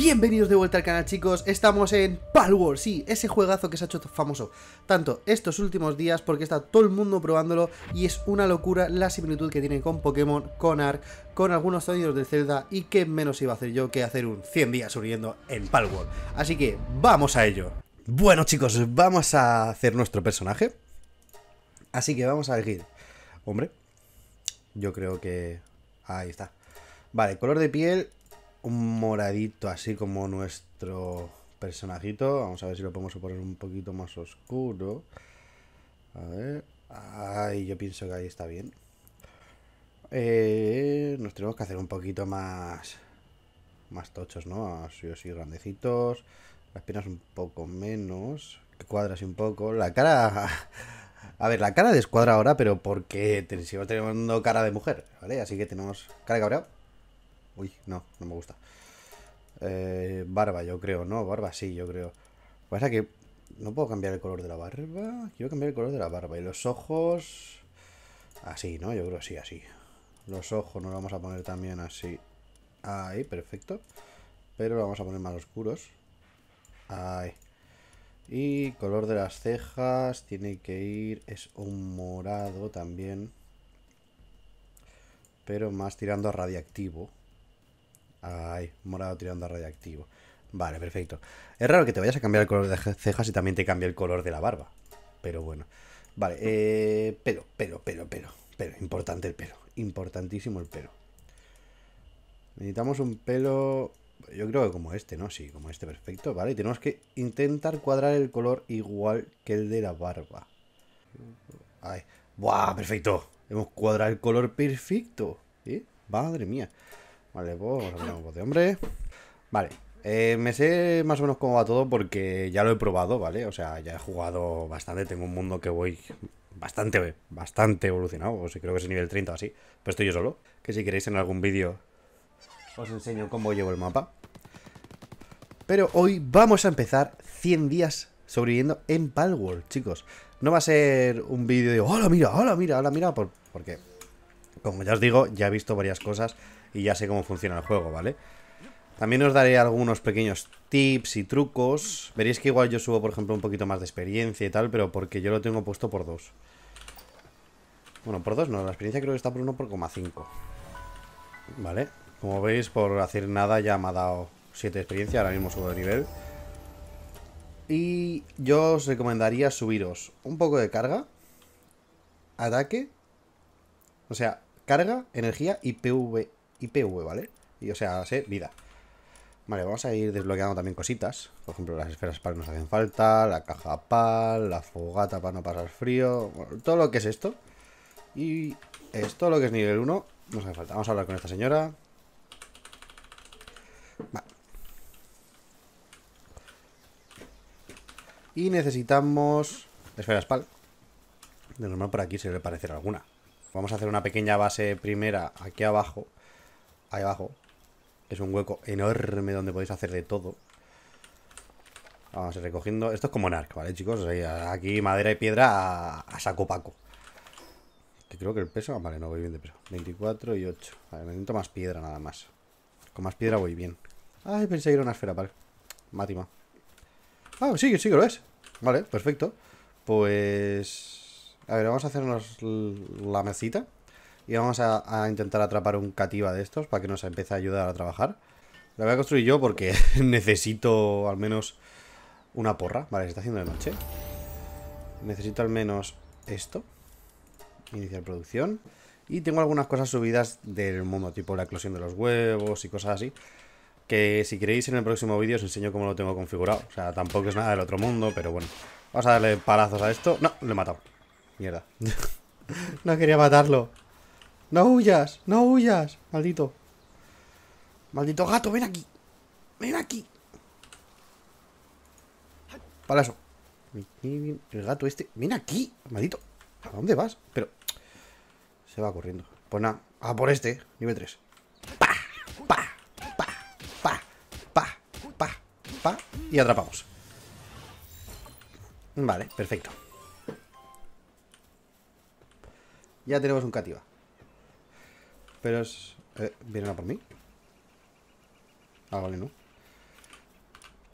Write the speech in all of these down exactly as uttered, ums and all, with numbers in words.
Bienvenidos de vuelta al canal, chicos. Estamos en Palworld, sí, ese juegazo que se ha hecho famoso tanto estos últimos días porque está todo el mundo probándolo y es una locura la similitud que tiene con Pokémon, con Ark, con algunos sonidos de Zelda, y qué menos iba a hacer yo que hacer un cien días sobreviviendo en Palworld. Así que vamos a ello. Bueno, chicos, vamos a hacer nuestro personaje. Así que vamos a elegir hombre. Yo creo que... ahí está. Vale, color de piel... un moradito, así como nuestro personajito. Vamos a ver si lo podemos poner un poquito más oscuro. A ver. Ay, yo pienso que ahí está bien. Eh, nos tenemos que hacer un poquito más... más tochos, ¿no? Así, así, grandecitos. Las piernas un poco menos. Que cuadra un poco. La cara... A ver, la cara descuadra ahora, pero porque seguimos teniendo cara de mujer, ¿vale? Así que tenemos cara de cabreado. Uy, no, no me gusta. Eh, barba, yo creo, ¿no? Barba, sí, yo creo. Lo que pasa es que no puedo cambiar el color de la barba. Quiero cambiar el color de la barba. Y los ojos... así, ¿no? Yo creo así, así. Los ojos nos vamos a poner también así. Ahí, perfecto. Pero lo vamos a poner más oscuros. Ahí. Y color de las cejas tiene que ir... es un morado también. Pero más tirando a radiactivo. Ay, morado tirando a radiactivo. Vale, perfecto. Es raro que te vayas a cambiar el color de cejas y también te cambie el color de la barba. Pero bueno. Vale, eh, pelo, pelo, pelo, pelo. Pelo, importante el pelo. Importantísimo el pelo. Necesitamos un pelo... yo creo que como este, ¿no? Sí, como este, perfecto. Vale, y tenemos que intentar cuadrar el color igual que el de la barba. Ay, ¡buah! Perfecto. Hemos cuadrado el color perfecto. ¿Eh? Madre mía. Vale, pues vamos a poner un voz de hombre. Vale, eh, me sé más o menos cómo va todo porque ya lo he probado, ¿vale? O sea, ya he jugado bastante. Tengo un mundo que voy bastante, bastante evolucionado. O sea, creo que es nivel treinta o así. Pero estoy yo solo. Que si queréis en algún vídeo os enseño cómo llevo el mapa. Pero hoy vamos a empezar cien días sobreviviendo en Palworld, chicos. No va a ser un vídeo de hola, mira, hola, mira, hola, mira, por, porque, como ya os digo, ya he visto varias cosas y ya sé cómo funciona el juego, ¿vale? También os daré algunos pequeños tips y trucos. Veréis que igual yo subo, por ejemplo, un poquito más de experiencia y tal, pero porque yo lo tengo puesto por dos. Bueno, por dos no, la experiencia creo que está por uno por coma cinco. Vale, como veis, por hacer nada ya me ha dado siete de experiencia, ahora mismo subo de nivel. Y yo os recomendaría subiros un poco de carga, ataque, o sea, carga, energía y P V, y P V, ¿vale? Y o sea, sé, vida. Vale, vamos a ir desbloqueando también cositas. Por ejemplo, las esferas PAL nos hacen falta, la caja PAL, la fogata para no pasar frío, bueno, todo lo que es esto. Y esto, lo que es nivel uno, nos hace falta. Vamos a hablar con esta señora. Vale. Y necesitamos esferas PAL. De normal por aquí se debe parecer alguna. Vamos a hacer una pequeña base primera aquí abajo. Ahí abajo. Es un hueco enorme donde podéis hacer de todo. Vamos a ir recogiendo. Esto es como en Ark, ¿vale, chicos? O sea, aquí madera y piedra a, a saco paco. Que creo que el peso... vale, no voy bien de peso. veinticuatro y ocho. Vale, necesito más piedra nada más. Con más piedra voy bien. Ay, pensé que era una esfera, vale. Mátima. Ah, sí, sí que lo es. Vale, perfecto. Pues... a ver, vamos a hacernos la mesita. Y vamos a, a intentar atrapar un cativa de estos para que nos empiece a ayudar a trabajar. La voy a construir yo porque necesito al menos una porra. Vale, se está haciendo de noche. Necesito al menos esto. Iniciar producción. Y tengo algunas cosas subidas del mundo, tipo la eclosión de los huevos y cosas así. Que si queréis en el próximo vídeo os enseño cómo lo tengo configurado. O sea, tampoco es nada del otro mundo, pero bueno. Vamos a darle palazos a esto. No, lo he matado. Mierda. No quería matarlo. No huyas, no huyas. Maldito. Maldito gato, ven aquí. Ven aquí. Para eso. El gato este. Ven aquí. Maldito. ¿A dónde vas? Pero... se va corriendo. Pues nada. A por este. Nivel tres. Pa, pa, pa, pa, pa, pa, pa. Y atrapamos. Vale, perfecto. Ya tenemos un cativa. Pero es... Eh, ¿vienen a por mí? Ah, vale, no.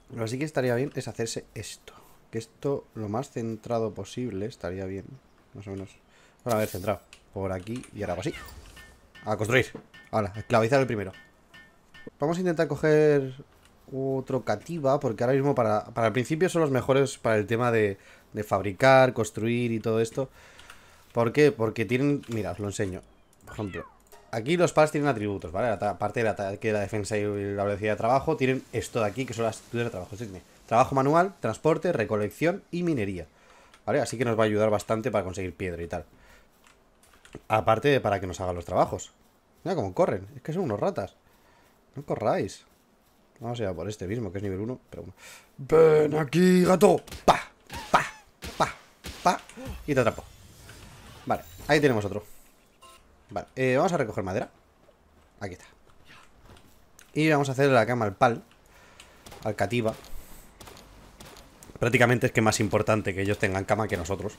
Lo que sí que estaría bien es hacerse esto. Que esto lo más centrado posible estaría bien. Más o menos. Bueno, a ver, centrado. Por aquí y ahora así. A construir. Ahora, a esclavizar el primero. Vamos a intentar coger otro cativa, porque ahora mismo para, para el principio son los mejores para el tema de, de fabricar, construir y todo esto. ¿Por qué? Porque tienen... Mira, os lo enseño. Por ejemplo, aquí los pals tienen atributos, ¿vale? Aparte del ataque, la defensa y la velocidad de trabajo, tienen esto de aquí, que son las actitudes de trabajo. Tiene trabajo manual, transporte, recolección y minería, ¿vale? Así que nos va a ayudar bastante para conseguir piedra y tal. Aparte de para que nos hagan los trabajos. Mira cómo corren, es que son unos ratas. No corráis. Vamos a ir a por este mismo, que es nivel uno, pero bueno. ¡Ven aquí, gato! ¡Pa! ¡Pa! ¡Pa! ¡Pa! Y te atrapo. Vale, ahí tenemos otro. Vale, eh, vamos a recoger madera. Aquí está. Y vamos a hacerle la cama al pal, al cativa. Prácticamente es que es más importante que ellos tengan cama que nosotros.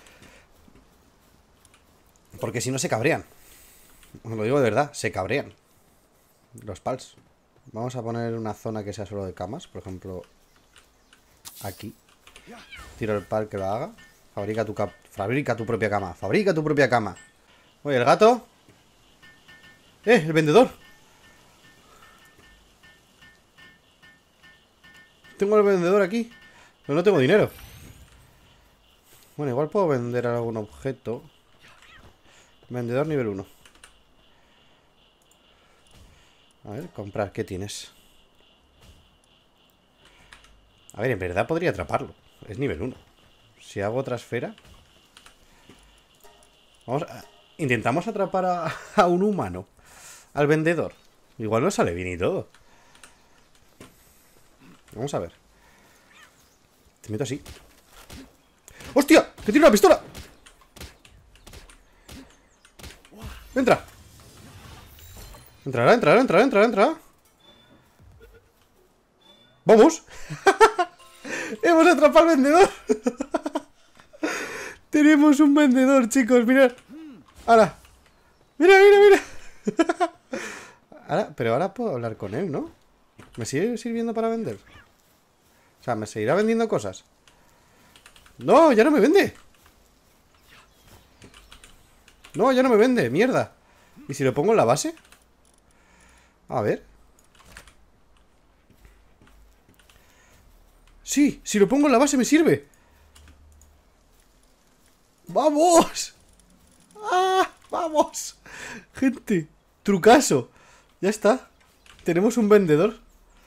Porque si no se cabrean. Os lo digo de verdad, se cabrean los pals. Vamos a poner una zona que sea solo de camas. Por ejemplo, aquí. Tiro el pal que lo haga. Fabrica tu, cap fabrica tu propia cama. Fabrica tu propia cama. Oye, el gato. ¡Eh! El vendedor. Tengo el vendedor aquí, pero no tengo dinero. Bueno, igual puedo vender algún objeto. Vendedor nivel uno. A ver, comprar, ¿qué tienes? A ver, en verdad podría atraparlo. Es nivel uno. Si hago otra esfera. Vamos a... Intentamos atrapar a, a un humano. Al vendedor. Igual no sale bien y todo. Vamos a ver. Te meto así. ¡Hostia! ¡Que tiene una pistola! ¡Entra! Entrará, entrará, entrará, entrará, entrará. ¡Vamos! ¡Hemos atrapado al vendedor! Tenemos un vendedor, chicos, mirad. ¡Hala! ¡Mira, mira, mira! Ahora, pero ahora puedo hablar con él, ¿no? ¿Me sigue sirviendo para vender? O sea, ¿me seguirá vendiendo cosas? ¡No! ¡Ya no me vende! ¡No! ¡Ya no me vende! ¡Mierda! ¿Y si lo pongo en la base? A ver. Sí, si lo pongo en la base me sirve. ¡Vamos! ¡Ah! ¡Vamos! Gente, trucazo. Ya está. Tenemos un vendedor.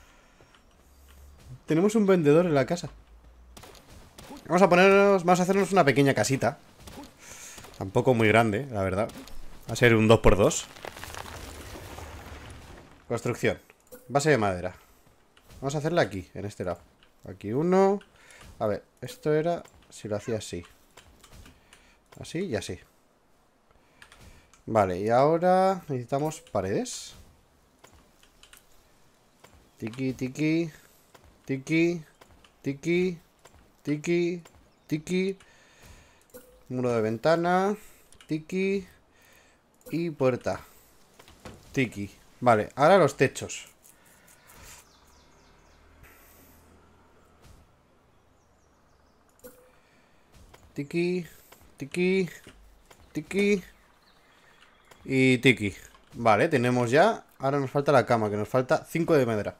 Tenemos un vendedor en la casa. Vamos a ponernos... Vamos a hacernos una pequeña casita. Tampoco muy grande, la verdad. Va a ser un dos por dos. Construcción. Base de madera. Vamos a hacerla aquí, en este lado. Aquí uno. A ver, esto era... Si lo hacía así. Así y así. Vale, y ahora necesitamos paredes. Tiki, tiki. Tiki. Tiki. Tiki. Tiki. Muro de ventana. Tiki. Y puerta. Tiki. Vale, ahora los techos. Tiki. Tiki. Tiki. Y tiki. Vale, tenemos ya. Ahora nos falta la cama, que nos falta cinco de madera.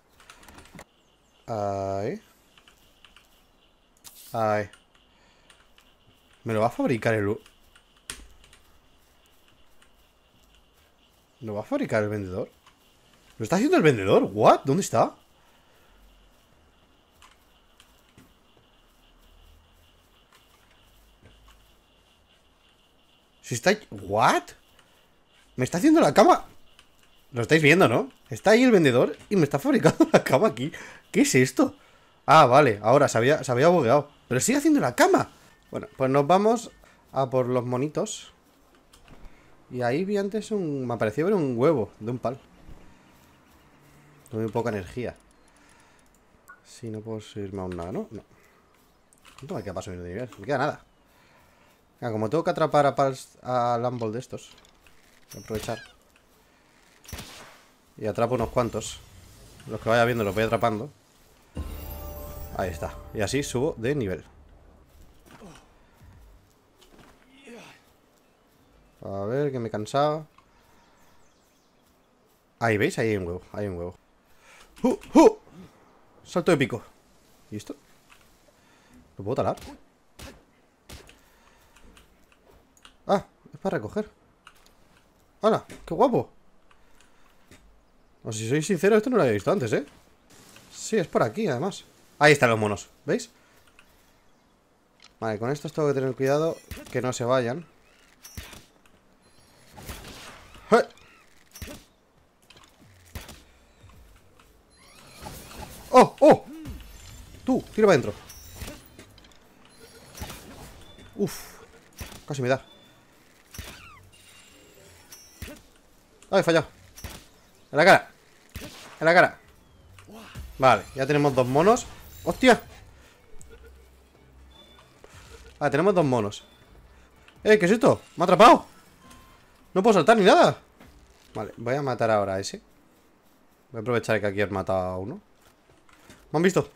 Ahí. Ahí. ¿Me lo va a fabricar el... ¿Lo va a fabricar el vendedor? ¿Lo está haciendo el vendedor? ¿What? ¿Dónde está? Si está... ¿What? ¿Me está haciendo la cama? Lo estáis viendo, ¿no? Está ahí el vendedor y me está fabricando la cama aquí. ¿Qué es esto? Ah, vale, ahora se había, se había bugueado. Pero sigue haciendo la cama. Bueno, pues nos vamos a por los monitos. Y ahí vi antes un... Me pareció ver un huevo de un pal. Tengo muy poca energía. Si no puedo subirme aún nada, ¿no? No. ¿Cuánto me queda para subir de nivel? Me queda nada. Venga, como tengo que atrapar a pals a Lumble de estos, voy a aprovechar. Y atrapo unos cuantos. Los que vaya viendo los voy atrapando. Ahí está. Y así subo de nivel. A ver, que me he cansado. Ahí, ¿veis? Ahí hay un huevo. Ahí hay un huevo. ¡Uh! ¡Uh! Salto épico. ¿Y esto? ¿Lo puedo talar? Ah, es para recoger. ¡Hala! ¡Qué guapo! O si soy sincero, esto no lo había visto antes, ¿eh? Sí, es por aquí, además. Ahí están los monos, ¿veis? Vale, con estos tengo que tener cuidado que no se vayan. ¡Eh! ¡Oh! ¡Oh! Tú, tira para adentro. Uf, casi me da. ¡Ay, he fallado! ¡En la cara! ¡En la cara! Vale, ya tenemos dos monos. ¡Hostia! Vale, tenemos dos monos. ¡Eh! ¿Qué es esto? ¡Me ha atrapado! No puedo saltar ni nada. Vale, voy a matar ahora a ese. Voy a aprovechar que aquí he matado a uno. ¿Me han visto?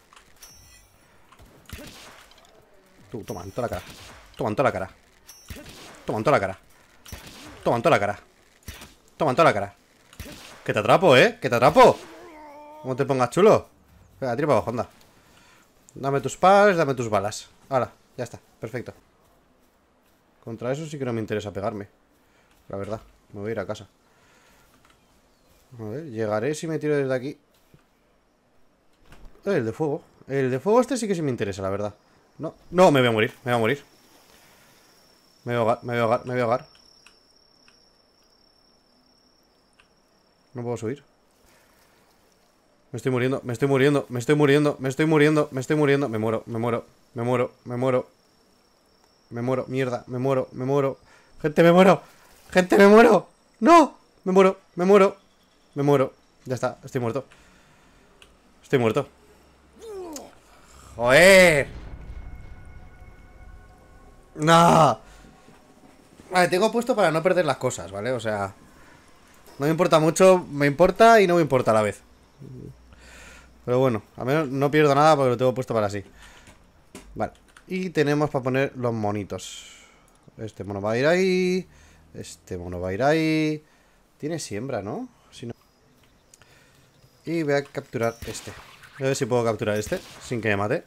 Tú, toma, en toda la cara. Toma, en toda la cara. Toma, en toda la cara. Toma, en toda la cara. Toma, en toda la cara. Que te atrapo, ¿eh? Que te atrapo. ¿Cómo te pongas chulo? Venga, tira para abajo, anda. Dame tus pals, dame tus balas. Ahora, ya está, perfecto. Contra eso sí que no me interesa pegarme. La verdad, me voy a ir a casa. A ver, llegaré si me tiro desde aquí. Eh, el de fuego. El de fuego este sí que sí me interesa, la verdad. No, no, me voy a morir, me voy a morir. Me voy a ahogar, me voy a ahogar, me voy a ahogar. No puedo subir. Me estoy muriendo, me estoy muriendo, me estoy muriendo, me estoy muriendo, me estoy muriendo. Me muero, me muero, me muero, me muero. Me muero, mierda, me muero, me muero. Gente, me muero. Gente, me muero. No, me muero, me muero. Me muero. Ya está, estoy muerto. Estoy muerto. ¡Joder! ¡No! Vale, tengo puesto para no perder las cosas, ¿vale? O sea, no me importa mucho, me importa y no me importa a la vez. Pero bueno, al menos no pierdo nada porque lo tengo puesto para así. Vale, y tenemos para poner los monitos. Este mono va a ir ahí. Este mono va a ir ahí. Tiene siembra, ¿no? Si no... Y voy a capturar este. A ver si puedo capturar este sin que me mate.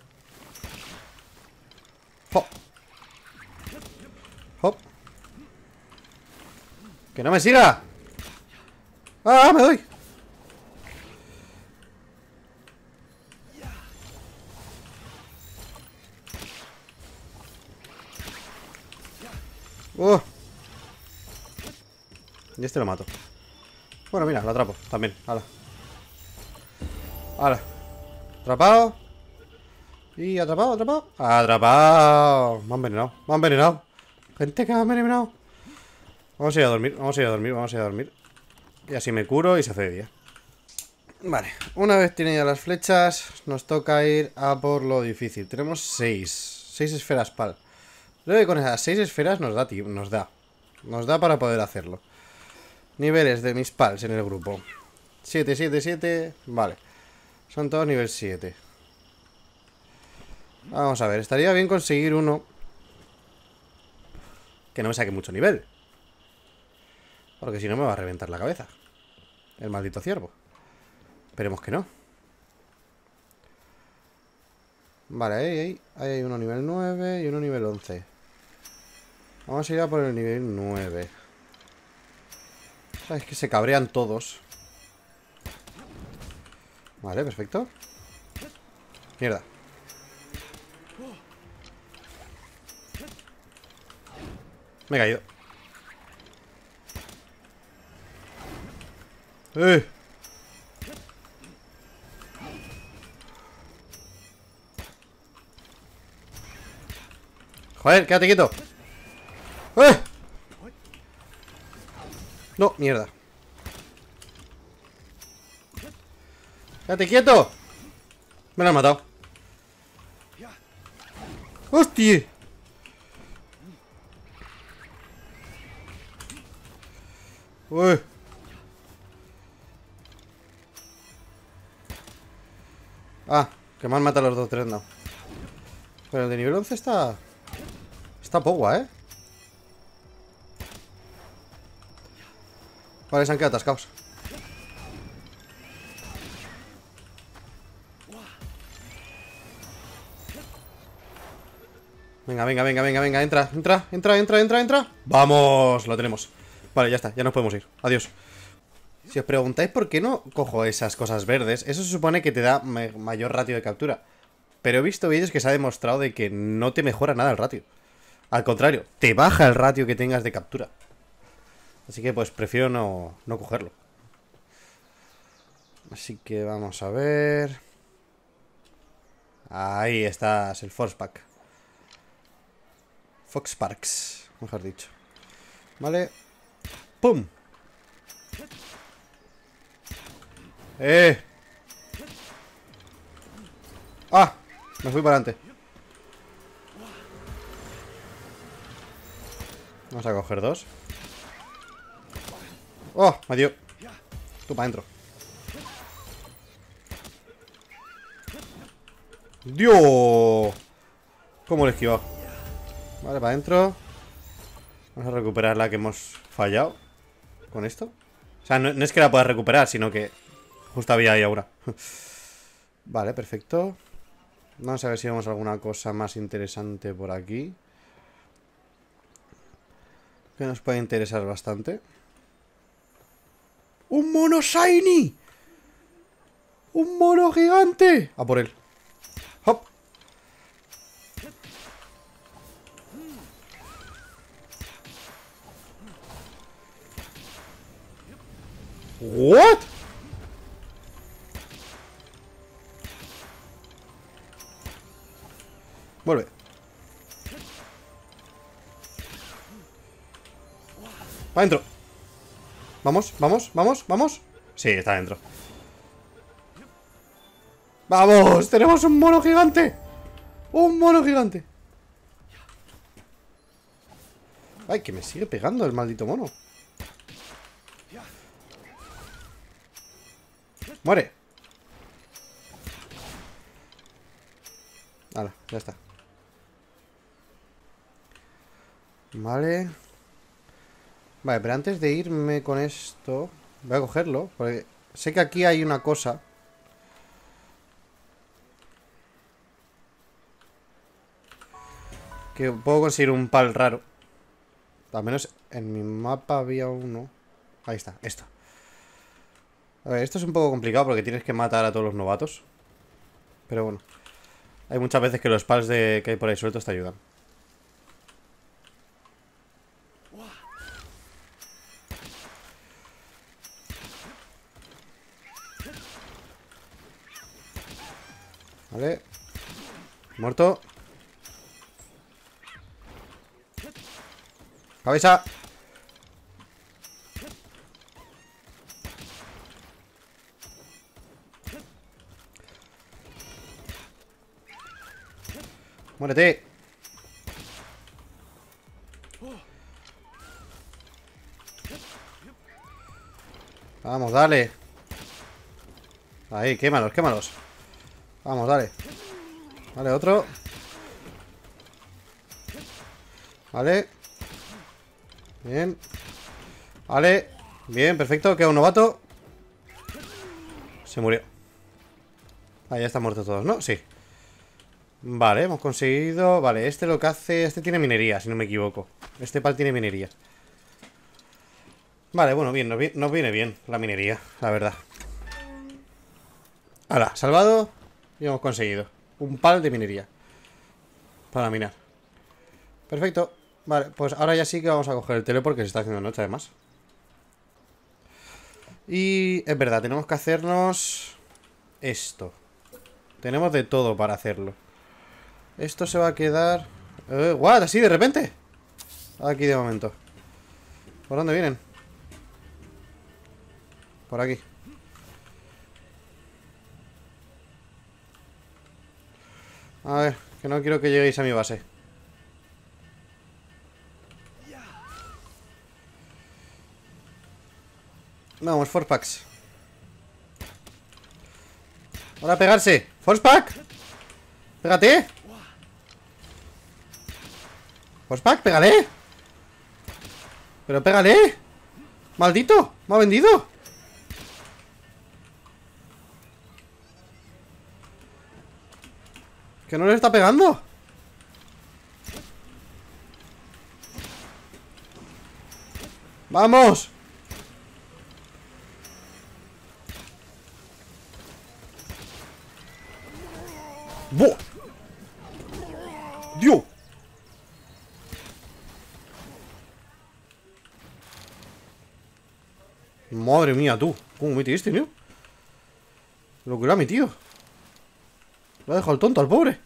¡Hop! ¡Hop! ¡Que no me siga! ¡Ah, me doy! ¡Uh! Y este lo mato. Bueno, mira, lo atrapo también. ¡Hala! ¡Hala! Atrapado. Y atrapado, atrapado. ¡Atrapado! Me han envenenado. Me han envenenado. Gente que me ha envenenado. Vamos a ir a dormir, vamos a ir a dormir, vamos a ir a dormir. Y así me curo y se hace de día. Vale, una vez tiene ya las flechas, nos toca ir a por lo difícil. Tenemos seis. Seis esferas pal. Creo que con esas seis esferas nos da, tío, nos da. Nos da para poder hacerlo. Niveles de mis pals en el grupo. siete, siete, siete. Vale. Son todos nivel siete. Vamos a ver, estaría bien conseguir uno que no me saque mucho nivel. Porque si no me va a reventar la cabeza el maldito ciervo. Esperemos que no. Vale, ahí, ahí, ahí hay uno nivel nueve y uno nivel once. Vamos a ir a por el nivel nueve. Es que se cabrean todos. Vale, perfecto. Mierda. Me he caído. ¡Eh! Joder, quédate quieto. ¡Eh! No, mierda. ¡Quédate quieto! Me lo han matado. ¡Hostia! ¡Uy! Ah, Que más mata a los dos tres, no. Pero el de nivel once está... Está pogua, ¿eh? Vale, se han quedado atascados. Venga, venga, venga, venga, venga, entra, entra, entra, entra, entra, entra. ¡Vamos! Lo tenemos. Vale, ya está, ya nos podemos ir. Adiós. Si os preguntáis por qué no cojo esas cosas verdes, eso se supone que te da mayor ratio de captura. Pero he visto vídeos que se ha demostrado de que no te mejora nada el ratio. Al contrario, te baja el ratio que tengas de captura. Así que pues prefiero no, no cogerlo. Así que vamos a ver... Ahí estás, el Force Pack. Fox Parks, mejor dicho. Vale. ¡Pum! ¡Eh! ¡Ah! Me fui para adelante. Vamos a coger dos. ¡Oh! Me dio. Tú para adentro. ¡Dios! ¿Cómo lo he esquivado? Vale, para adentro. Vamos a recuperar la que hemos fallado. Con esto. O sea, no, no es que la puedas recuperar, sino que justo había ahí ahora. Vale, perfecto. Vamos a ver si vemos alguna cosa más interesante por aquí. Que nos puede interesar bastante. ¡Un mono shiny! ¡Un mono gigante! A por él. ¡Hop! ¿What? Vuelve. Va adentro. Vamos, vamos, vamos, vamos. Sí, está dentro. ¡Vamos! ¡Tenemos un mono gigante! ¡Un mono gigante! ¡Ay, que me sigue pegando el maldito mono! ¡Muere! Hala, ya está. Vale. Vale, pero antes de irme con esto, voy a cogerlo, porque sé que aquí hay una cosa. Que puedo conseguir un pal raro. Al menos en mi mapa había uno. Ahí está, esto. A ver, esto es un poco complicado porque tienes que matar a todos los novatos. Pero bueno. Hay muchas veces que los pals de que hay por ahí sueltos te ayudan. Vale. Muerto. Cabeza. Muérete. Vamos, dale. Ahí, quémalos, quémalos. Vamos, dale. Vale, otro. Vale. Bien. Vale. Bien, perfecto. Queda un novato. Se murió. Ahí ya están muertos todos, ¿no? Sí. Vale, hemos conseguido... Vale, este lo que hace... Este tiene minería, si no me equivoco. Este pal tiene minería. Vale, bueno, bien, nos, vi nos viene bien la minería, la verdad. Ahora, salvado. Y hemos conseguido un pal de minería para minar. Perfecto. Vale, pues ahora ya sí que vamos a coger el tele porque se está haciendo noche además. Y es verdad, tenemos que hacernos esto. Tenemos de todo para hacerlo. Esto se va a quedar... Eh, ¿What? ¿Así de repente? Aquí de momento. ¿Por dónde vienen? Por aquí. A ver, que no quiero que lleguéis a mi base. Vamos, Force Packs. ¡Ahora a pegarse! ¡Force Pack! ¡Pégate! Horseback, pégale. Pero pégale. ¡Maldito! ¡Me ha vendido! Que no le está pegando. ¡Vamos! ¡Buah! ¡Dios! Madre mía, tú. ¿Cómo mete este, tío? Lo que lo ha metido. Lo ha dejado el tonto al pobre.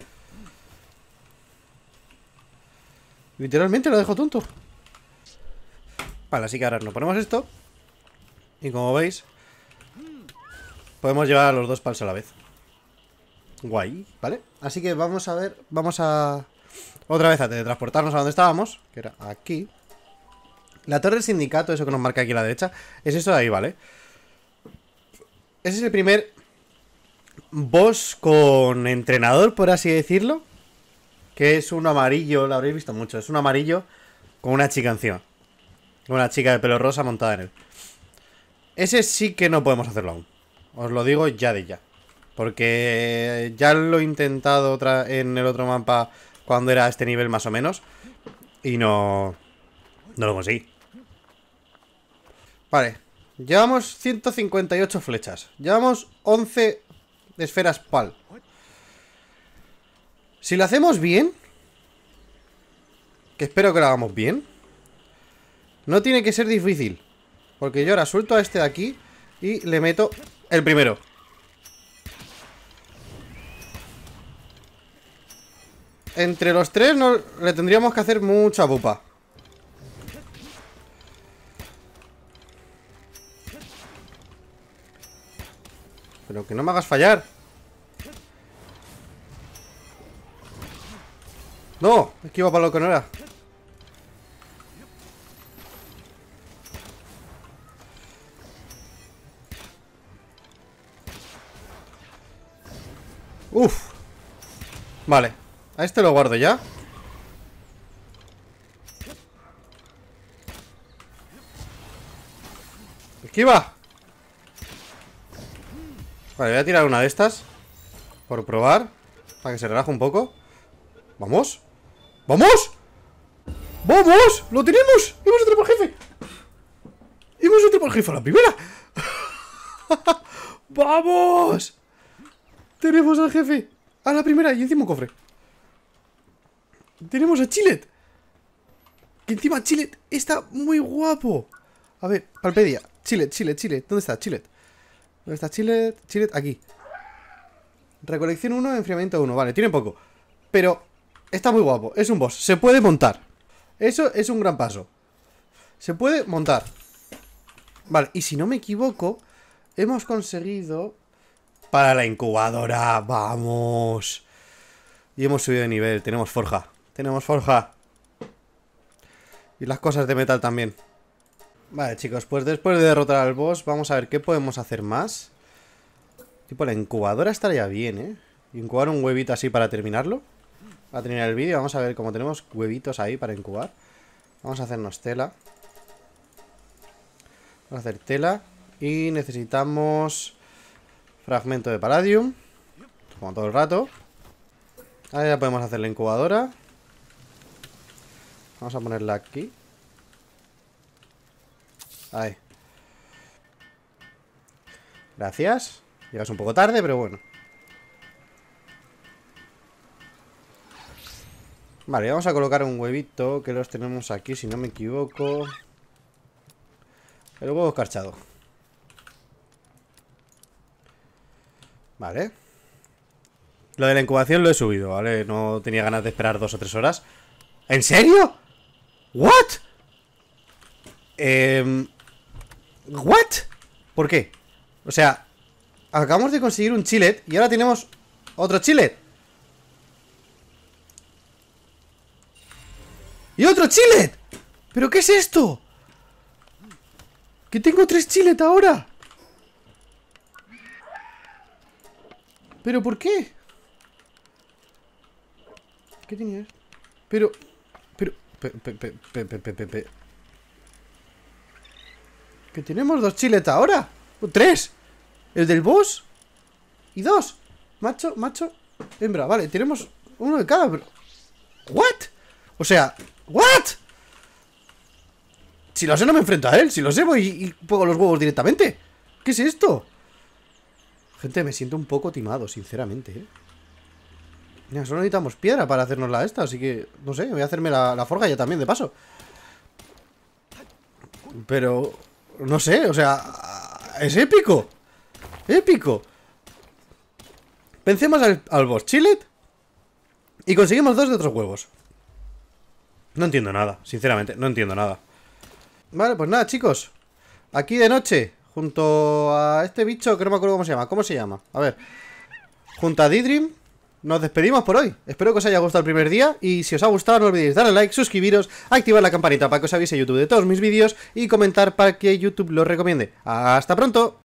Literalmente lo ha dejado tonto. Vale, así que ahora nos ponemos esto. Y como veis, podemos llevar a los dos palos a la vez. Guay, ¿vale? Así que vamos a ver. Vamos a... Otra vez a teletransportarnos a donde estábamos, que era aquí. La torre del sindicato, eso que nos marca aquí a la derecha, es esto de ahí, ¿vale? Ese es el primer boss con entrenador, por así decirlo. Que es un amarillo, lo habréis visto mucho. Es un amarillo con una chica encima. Una chica de pelo rosa montada en él. Ese sí que no podemos hacerlo aún. Os lo digo ya de ya. Porque ya lo he intentado otra en el otro mapa cuando era a este nivel más o menos. Y no... No lo conseguí. Vale. Llevamos ciento cincuenta y ocho flechas. Llevamos once esferas pal. Si lo hacemos bien, que espero que lo hagamos bien, no tiene que ser difícil. Porque yo ahora suelto a este de aquí y le meto el primero. Entre los tres no, le tendríamos que hacer mucha pupa. Pero que no me hagas fallar. No, es que iba para lo que no era. Uf. Vale, a este lo guardo ya. Esquiva. Vale, voy a tirar una de estas por probar, para que se relaje un poco. ¡Vamos! ¡Vamos! ¡Vamos! ¡Lo tenemos! ¡Hemos otro por jefe! ¡Hemos otro por jefe a la primera! ¡Vamos! Tenemos al jefe a la primera y encima un cofre. Tenemos a Chillet. Que encima Chillet está muy guapo. A ver, Palpedia. Chillet, Chillet, Chillet. ¿Dónde está Chillet? ¿Dónde está Chillet? Chillet, aquí. Recolección uno, enfriamiento uno. Vale, tiene poco. Pero está muy guapo. Es un boss. Se puede montar. Eso es un gran paso. Se puede montar. Vale, y si no me equivoco, hemos conseguido... Para la incubadora. ¡Vamos! Y hemos subido de nivel. Tenemos forja. Tenemos forja. Y las cosas de metal también. Vale, chicos, pues después de derrotar al boss, vamos a ver qué podemos hacer más. Tipo, la incubadora estaría bien, ¿eh? Incubar un huevito así para terminarlo. Para terminar el vídeo, vamos a ver cómo tenemos huevitos ahí para incubar. Vamos a hacernos tela. Vamos a hacer tela. Y necesitamos fragmento de palladium, como todo el rato. Ahora ya podemos hacer la incubadora. Vamos a ponerla aquí. Ahí. Gracias. Llegas un poco tarde, pero bueno. Vale, vamos a colocar un huevito, que los tenemos aquí, si no me equivoco. El huevo escarchado. Vale. Lo de la incubación lo he subido, ¿vale? No tenía ganas de esperar dos o tres horas. ¿En serio? ¿What? Eh... ¿What? ¿Por qué? O sea, acabamos de conseguir un Chillet y ahora tenemos otro Chillet. ¡Y otro Chillet! ¿Pero qué es esto? Que tengo tres Chillet ahora. ¿Pero por qué? ¿Qué tenías? Pero... Pero... Pe, pe, pe, pe, pe, pe, pe, pe. Que tenemos dos chilets ahora. O tres. El del boss. Y dos. Macho, macho, hembra. Vale, tenemos uno de cada, pero... ¿What? O sea... ¿What? Si lo sé no me enfrento a él. Si lo sé voy y pongo los huevos directamente. ¿Qué es esto? Gente, me siento un poco timado, sinceramente, ¿eh? Mira, solo necesitamos piedra para hacernos la esta. Así que, no sé, voy a hacerme la, la forja ya también, de paso. Pero... No sé, o sea... Es épico. Épico. Vencemos al, al boss Chillet y conseguimos dos de otros huevos. No entiendo nada, sinceramente, no entiendo nada. Vale, pues nada, chicos. Aquí de noche, junto a este bicho que no me acuerdo cómo se llama. ¿Cómo se llama? A ver. Junto a Didrim, nos despedimos por hoy. Espero que os haya gustado el primer día. Y si os ha gustado, no olvidéis darle like, suscribiros, activar la campanita para que os avise YouTube de todos mis vídeos y comentar para que YouTube los recomiende. ¡Hasta pronto!